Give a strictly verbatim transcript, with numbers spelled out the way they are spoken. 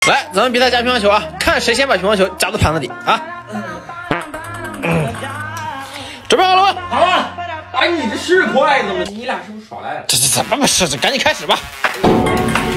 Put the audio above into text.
来，咱们比赛夹乒乓球啊，看谁先把乒乓球夹到盘子里啊！嗯，准备好了吗？ 好了。哎，你这是快，怎么？你俩是不是耍赖了？ 这这怎么不是？这赶紧开始吧！